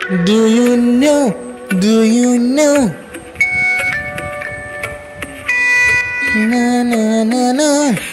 Do you know? Do you know? Na na na na.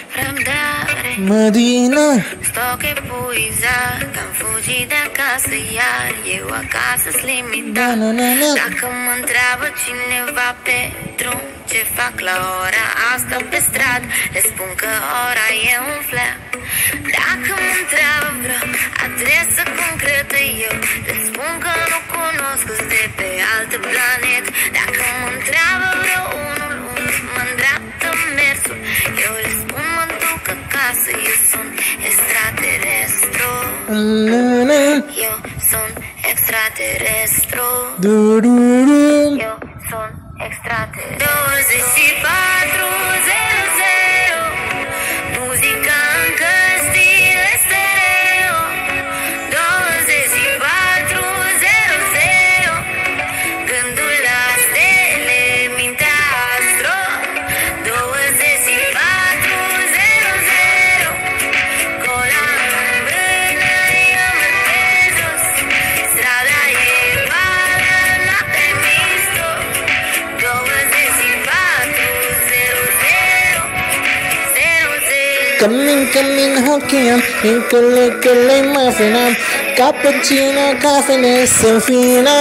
Medina. Sto che puizar, că-am fugit de acasă iar eu acasă-s limitat. Dacă mă întreabă cineva pe drum ce fac la ora asta pe stradă, le spun că ora e un flat. Dacă mă întreabă vreo adresă concretă, eu le spun că nu cunosc, că-s de pe altă planetă. Dacă mă întreabă vreo unul unde mă îndreaptă mersul, eu le spun mă duc acasă, eu sunt extraterestru. Eu sunt extraterestru. Eu sunt extraterestru. 2400, muzica încă stile stereo. 2400, gândul la stele, mintea astro. 2400, cola în brână, eu merg pe jos. Strada e goală, noapte mișto. 2400. Coming, Hokkien, Nicolay, Muffin, Cappuccino, Coffee, Nesafina.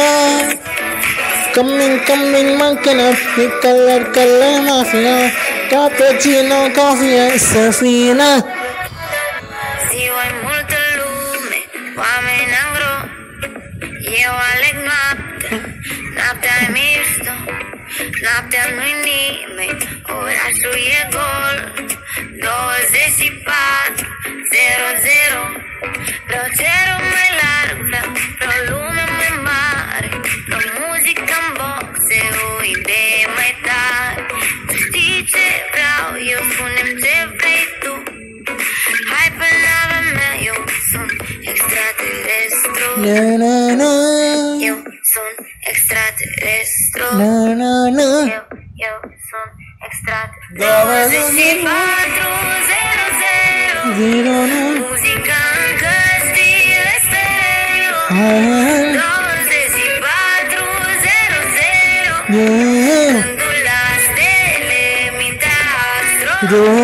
Coming, Monkey, Nicolay, Muffin, Cappuccino, Coffee, Nesafina. Ziua e multă lume, oameni angro. Eu aleg noaptea, noaptea e mișto. Noaptea nu-i nimeni, orașul e gol. 2400, vreau cerul mai larg, vreau lume mai mare, vreau muzică-n boxe, o idee mai tare. Tu știi ce vreau, eu spune-mi ce vrei tu. Hai pe nava mea, eu sunt extraterestru. Eu sunt extraterestru. Eu sunt extraterestru. 2400, muzica încă stile stereo. 2400, gândul la stele, mintea astro.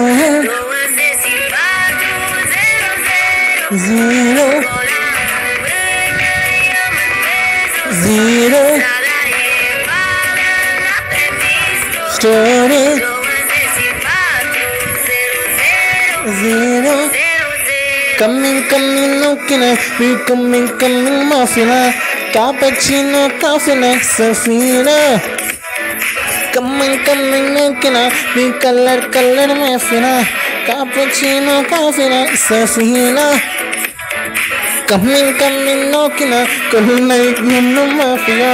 2400, cola în brână, eu merg pe jos. Strada e goală, noapte mișto. 2400. Coming, looking at me, coming, muffin, Cappuccino, Coffee, Nesafina. Coming, looking at me, color, muffin, Cappuccino, Coffee, Nesafina. Coming, looking at color, muffin.